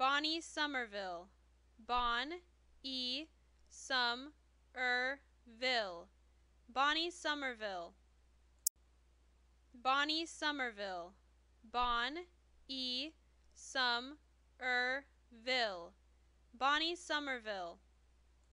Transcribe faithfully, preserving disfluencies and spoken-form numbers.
Bonnie Somerville. Bon, e, some, er, ville. Bonnie Somerville. Bonnie Somerville. Bon, e, some, er, ville. Bonnie Somerville.